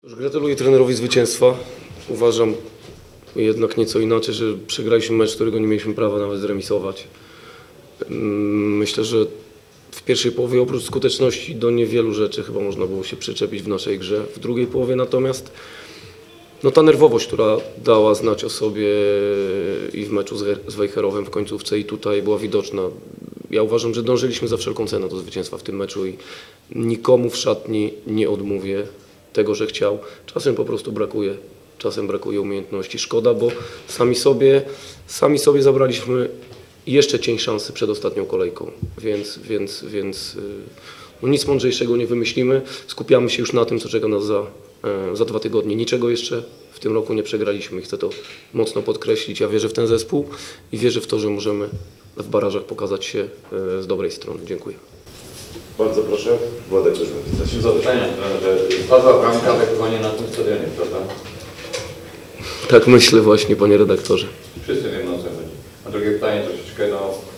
Gratuluję trenerowi zwycięstwa. Uważam jednak nieco inaczej, że przegraliśmy mecz, którego nie mieliśmy prawa nawet zremisować. Myślę, że w pierwszej połowie oprócz skuteczności do niewielu rzeczy chyba można było się przyczepić w naszej grze. W drugiej połowie natomiast ta nerwowość, która dała znać o sobie i w meczu z Wejherowem w końcówce i tutaj była widoczna. Ja uważam, że dążyliśmy za wszelką cenę do zwycięstwa w tym meczu i nikomu w szatni nie odmówię tego, że chciał. Czasem po prostu brakuje. Czasem brakuje umiejętności. Szkoda, bo sami sobie zabraliśmy jeszcze cień szansy przed ostatnią kolejką. Więc nic mądrzejszego nie wymyślimy. Skupiamy się już na tym, co czeka nas za 2 tygodnie. Niczego jeszcze w tym roku nie przegraliśmy i chcę to mocno podkreślić. Ja wierzę w ten zespół i wierzę w to, że możemy w barażach pokazać się z dobrej strony. Dziękuję. Bardzo proszę, Władek też będzie. Zapytania, że padła bramka, ale chyba nie na tym stadionie, prawda? Tak myślę właśnie, panie redaktorze. Wszyscy wiemy, o co chodzi. A drugie pytanie troszeczkę,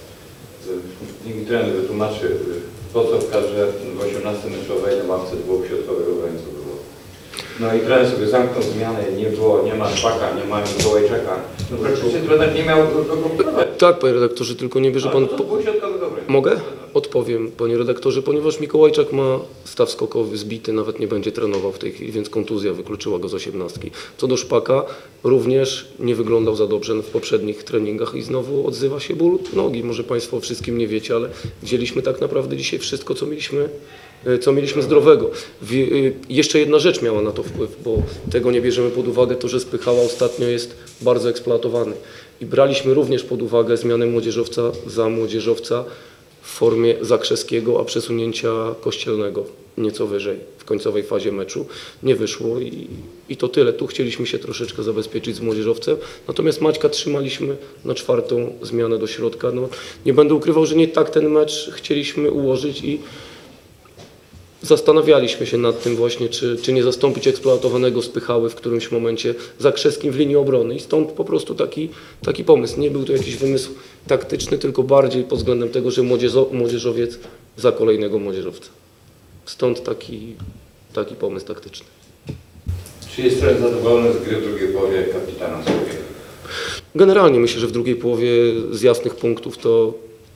niech mi trener wytłumaczy, po co w kadrze w 18 meczowej na ławce 2 środkowych obrońców było. No i trener sobie zamknął zmianę, nie ma Szpaka, nie ma Mikołajczaka. No praktycznie trener nie miał kogo prowadzić. Tak, panie redaktorze, tylko nie bierze pan... To 2 środkowych obrońców. Mogę? Odpowiem, panie redaktorze, ponieważ Mikołajczak ma staw skokowy zbity, nawet nie będzie trenował w tej chwili, więc kontuzja wykluczyła go z 18. Co do Szpaka, również nie wyglądał za dobrze w poprzednich treningach i znowu odzywa się ból nogi. Może państwo o wszystkim nie wiecie, ale wzięliśmy tak naprawdę dzisiaj wszystko, co mieliśmy zdrowego. Jeszcze jedna rzecz miała na to wpływ, bo tego nie bierzemy pod uwagę, to że Spychała ostatnio jest bardzo eksploatowany. I braliśmy również pod uwagę zmianę młodzieżowca za młodzieżowca w formie Zakrzeskiego, a przesunięcia Kościelnego nieco wyżej w końcowej fazie meczu. Nie wyszło i to tyle. Tu chcieliśmy się troszeczkę zabezpieczyć z młodzieżowcem, natomiast Maćka trzymaliśmy na 4. zmianę do środka. Nie będę ukrywał, że nie tak ten mecz chcieliśmy ułożyć i zastanawialiśmy się nad tym właśnie, czy nie zastąpić eksploatowanego Spychały w którymś momencie Zakrzeskim w linii obrony i stąd po prostu taki pomysł. Nie był to jakiś wymysł taktyczny, tylko bardziej pod względem tego, że młodzieżowiec za kolejnego młodzieżowca. Stąd taki pomysł taktyczny. Czy jest trener zadowolony z gry w drugiej połowie kapitana swojego? Generalnie myślę, że w drugiej połowie z jasnych punktów to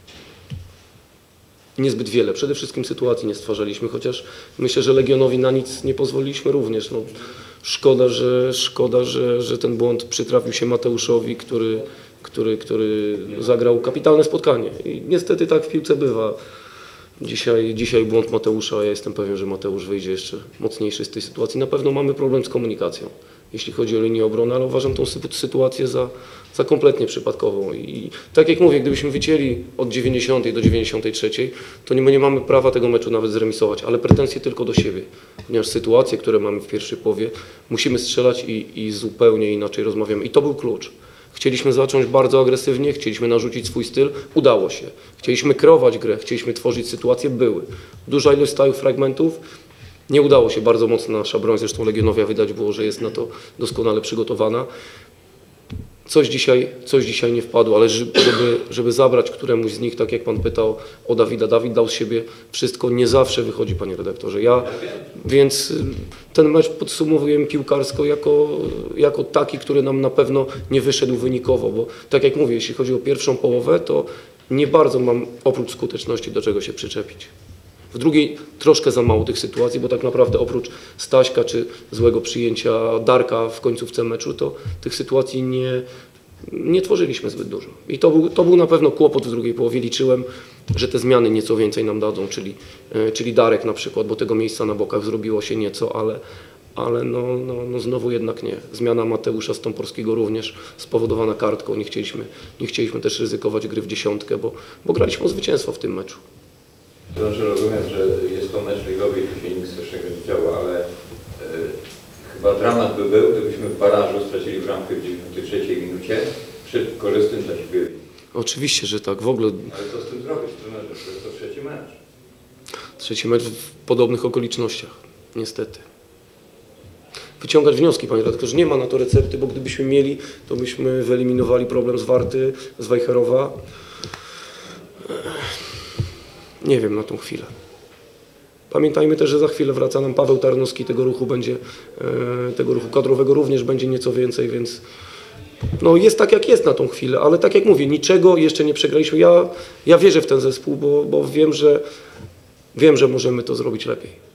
niezbyt wiele. Przede wszystkim sytuacji nie stwarzaliśmy, chociaż myślę, że Legionowi na nic nie pozwoliliśmy również. Szkoda, że ten błąd przytrafił się Mateuszowi, który zagrał kapitalne spotkanie. I niestety tak w piłce bywa. Dzisiaj błąd Mateusza, a ja jestem pewien, że Mateusz wyjdzie jeszcze mocniejszy z tej sytuacji. Na pewno mamy problem z komunikacją, jeśli chodzi o linię obrony, ale uważam tą sytuację za kompletnie przypadkową. I tak jak mówię, gdybyśmy wycięli od 90 do 93, to nie mamy prawa tego meczu nawet zremisować, ale pretensje tylko do siebie, ponieważ sytuacje, które mamy w pierwszej połowie, musimy strzelać i zupełnie inaczej rozmawiamy. I to był klucz. Chcieliśmy zacząć bardzo agresywnie, chcieliśmy narzucić swój styl, udało się. Chcieliśmy kreować grę, chcieliśmy tworzyć sytuacje, były. Duża ilość stałych fragmentów, nie udało się, bardzo mocno nasza broń, zresztą Legionowia widać było, że jest na to doskonale przygotowana. Coś dzisiaj nie wpadło, ale żeby zabrać któremuś z nich, tak jak pan pytał o Dawida, Dawid dał z siebie wszystko, nie zawsze wychodzi, panie redaktorze. Więc ten mecz podsumowujemy piłkarsko jako taki, który nam na pewno nie wyszedł wynikowo, bo tak jak mówię, jeśli chodzi o pierwszą połowę, to nie bardzo mam oprócz skuteczności do czego się przyczepić. W drugiej troszkę za mało tych sytuacji, bo tak naprawdę oprócz Staśka czy złego przyjęcia Darka w końcówce meczu, to tych sytuacji nie tworzyliśmy zbyt dużo. I to był na pewno kłopot w drugiej połowie. Liczyłem, że te zmiany nieco więcej nam dadzą, czyli Darek na przykład, bo tego miejsca na bokach zrobiło się nieco, ale znowu jednak nie. Zmiana Mateusza Stąporskiego również spowodowana kartką. Nie chcieliśmy też ryzykować gry w 10, bo graliśmy o zwycięstwo w tym meczu. To znaczy rozumiem, że jest to mecz ligowy i tu się nic strasznego nie działo, ale chyba dramat by był, gdybyśmy w barażu stracili bramkę w 93 minucie przy korzystnym dla siebie. Oczywiście, że tak. W ogóle. Ale co z tym zrobić? To jest to 3. mecz. 3. mecz w podobnych okolicznościach, niestety. Wyciągać wnioski, panie redaktorze, nie ma na to recepty, bo gdybyśmy mieli, to byśmy wyeliminowali problem z Warty, z Wejherowa. Nie wiem na tą chwilę. Pamiętajmy też, że za chwilę wraca nam Paweł Tarnowski, tego ruchu kadrowego również będzie nieco więcej, więc no jest tak jak jest na tą chwilę, ale tak jak mówię, niczego jeszcze nie przegraliśmy. Ja wierzę w ten zespół, bo wiem, że możemy to zrobić lepiej.